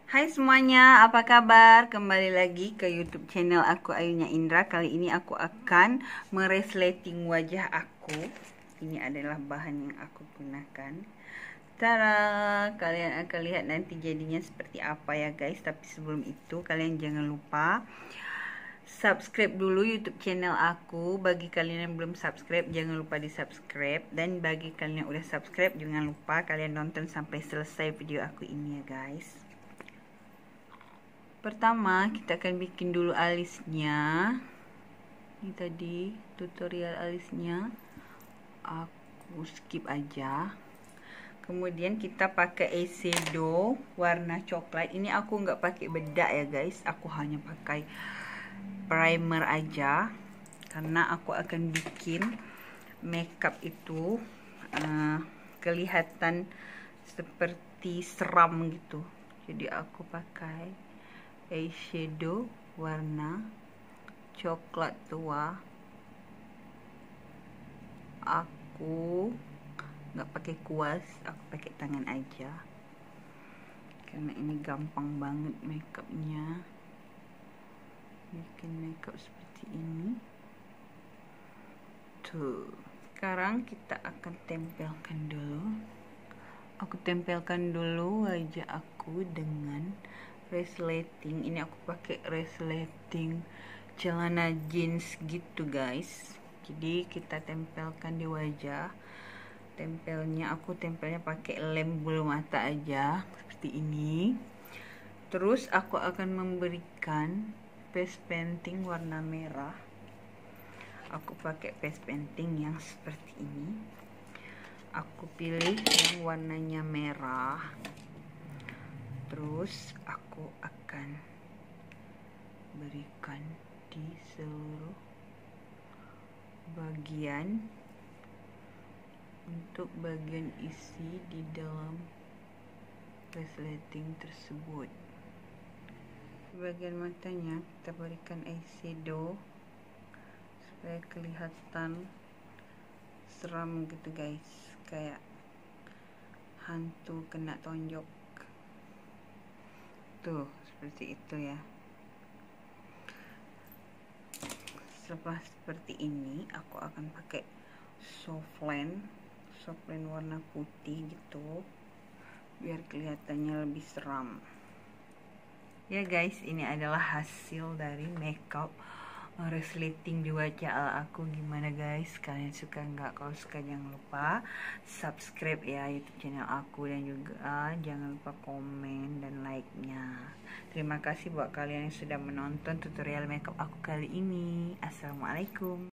Hai semuanya, apa kabar? Kembali lagi ke YouTube channel aku, Ayunya Indra. Kali ini aku akan meresleting wajah aku. Ini adalah bahan yang aku gunakan. Tara, kalian akan lihat nanti jadinya seperti apa ya guys. Tapi sebelum itu kalian jangan lupa subscribe dulu YouTube channel aku. Bagi kalian yang belum subscribe, jangan lupa di subscribe. Dan bagi kalian yang udah subscribe, jangan lupa kalian nonton sampai selesai video aku ini ya guys. Pertama kita akan bikin dulu alisnya. Ini tadi tutorial alisnya, aku skip aja. Kemudian kita pakai eyeshadow warna coklat. Ini aku nggak pakai bedak ya guys, aku hanya pakai primer aja karena aku akan bikin makeup itu kelihatan seperti seram gitu. Jadi aku pakai eyeshadow warna coklat tua. Aku nggak pakai kuas, aku pakai tangan aja karena ini gampang banget makeupnya, bikin makeup seperti ini tuh. Sekarang kita akan tempelkan dulu. Aku tempelkan dulu wajah aku dengan resleting. Ini aku pakai resleting celana jeans gitu guys. Jadi kita tempelkan di wajah. Aku tempelnya pakai lem bulu mata aja seperti ini. Terus aku akan memberikan face painting warna merah. Aku pakai face painting yang seperti ini. Aku pilih yang warnanya merah. Terus aku akan berikan di seluruh bagian untuk bagian isi di dalam resleting tersebut. Bagian matanya kita berikan eyeshadow supaya kelihatan seram gitu guys, kayak hantu kena tonjok tuh, seperti itu ya. Setelah seperti ini aku akan pakai softline warna putih gitu biar kelihatannya lebih seram ya guys. Ini adalah hasil dari makeup resleting di wajah ala aku. Gimana guys, kalian suka nggak? Kalau suka jangan lupa subscribe ya YouTube channel aku, dan juga jangan lupa komen dan like nya. Terima kasih buat kalian yang sudah menonton tutorial makeup aku kali ini. Assalamualaikum.